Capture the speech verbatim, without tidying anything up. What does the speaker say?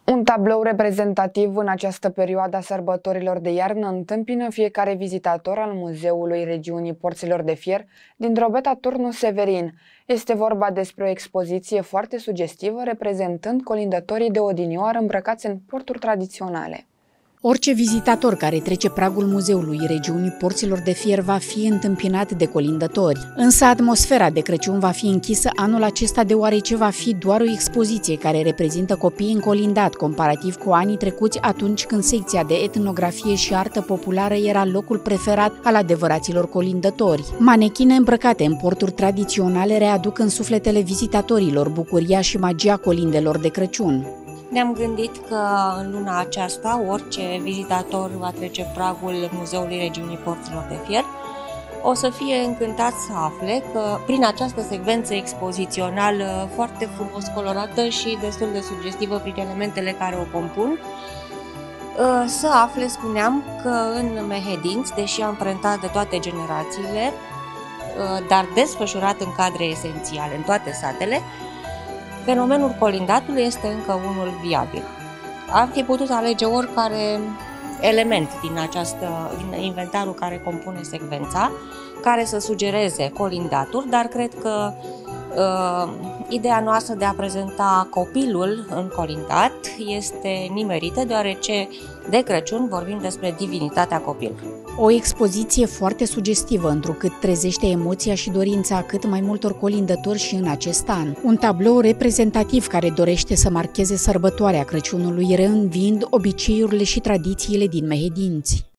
Un tablou reprezentativ în această perioadă a sărbătorilor de iarnă întâmpină fiecare vizitator al Muzeului Regiunii Porților de Fier din Drobeta Turnu Severin. Este vorba despre o expoziție foarte sugestivă reprezentând colindătorii de odinioară îmbrăcați în porturi tradiționale. Orice vizitator care trece pragul Muzeului Regiunii Porților de Fier va fi întâmpinat de colindători. Însă atmosfera de Crăciun va fi închisă anul acesta deoarece va fi doar o expoziție care reprezintă copiii în colindat, comparativ cu anii trecuți atunci când secția de etnografie și artă populară era locul preferat al adevăraților colindători. Manechine îmbrăcate în porturi tradiționale readuc în sufletele vizitatorilor bucuria și magia colindelor de Crăciun. Ne-am gândit că în luna aceasta orice vizitator va trece pragul Muzeului Regiunii Porților de Fier o să fie încântat să afle că prin această secvență expozițională foarte frumos colorată și destul de sugestivă prin elementele care o compun, să afle, spuneam, că în Mehedinți, deși amprentat de toate generațiile, dar desfășurat în cadre esențiale în toate satele, fenomenul colindatului este încă unul viabil. Am fi putut alege oricare element din, această, din inventarul care compune secvența, care să sugereze colindatul, dar cred că uh, ideea noastră de a prezenta copilul în colindat este nimerită, deoarece de Crăciun vorbim despre divinitatea copilului. O expoziție foarte sugestivă, întrucât trezește emoția și dorința cât mai multor colindători și în acest an. Un tablou reprezentativ care dorește să marcheze sărbătoarea Crăciunului, reînviind obiceiurile și tradițiile din Mehedinți.